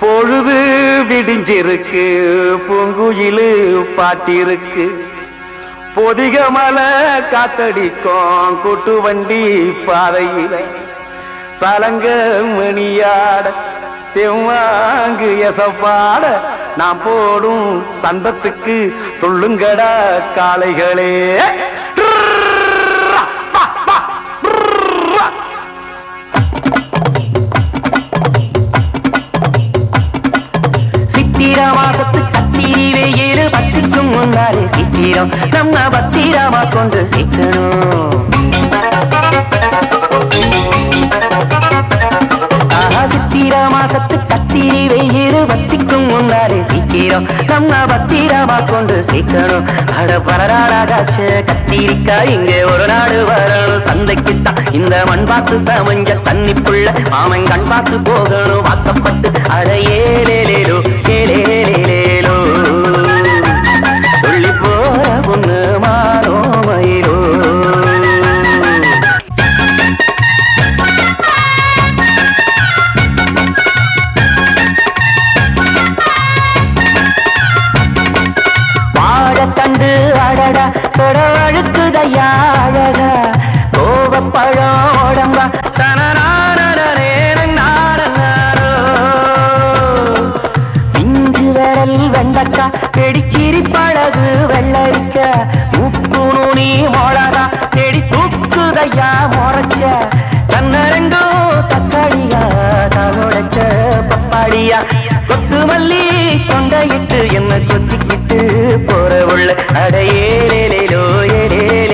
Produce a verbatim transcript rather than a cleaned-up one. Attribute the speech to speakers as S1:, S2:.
S1: பொழுது விடிஞ்சிருக்கு பூங்குயிலு பாட்டிருக்கு பொதிக மலை காத்தடிக்கும் கூட்டு வண்டி பாதையில சலங்க மணியாட செவ்வாங்கு எசப்பாட நாம் போடும் சந்தத்துக்கு சொல்லுங்கடா காளைகளே. சித்திரா மாசத்து கத்திரி வெயில் பத்திக்கும் முன்னாலே சித்திரம் நம்ம பத்திரமா கொண்டு சிக்கணும். சித்திரா மாசத்து கத்திரி வெயில் பத்திக்கும் முன்னாலே சீக்கிரம் நம்ம பத்திரமா கொண்டு சீக்கணும். அட பரராடாச்ச கத்திரிக்காய் இங்கே ஒரு நாடு வரணும் சந்தைக்குத்தான் இந்த மண் பார்த்து சமஞ்ச தண்ணிப்புள்ள மாமன் கண் பார்த்து போகணும் வாக்கப்பட்டு. அட ஏலேலேலோ ஏலேலேலேலோ சொல்லி போற பொண்ணு மாறோ மயிரோ. கண்டு அடடா தொடவழுக்குதையா அழகா கோவப்பழம் உடம்பா பிஞ்சு விரல் வெண்டக்கா கெடிச்சிரி பழகு வெள்ளரிக்க உப்பு நுனி மொளகா செடி தூக்குதையா முறைச்ச கண்ணரங்கோ தக்காளியா தலோடைச்ச பப்பாளியா கொத்து மல்லி கொண்டையிட்டு என்ன கொத்திக்கிட்டு போற உள்ள அட ஏலேலேலோ ஏலேலே